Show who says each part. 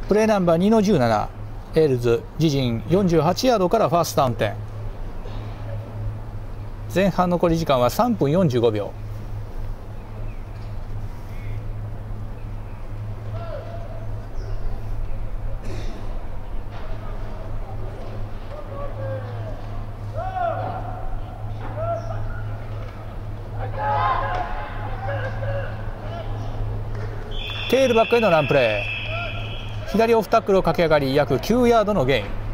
Speaker 1: プレーナンバー2の17、エールズ自陣48ヤードからファーストダウン点。前半残り時間は3分45秒。テールバックへのランプレー。左オフタックルを駆け上がり約9ヤードのゲイン。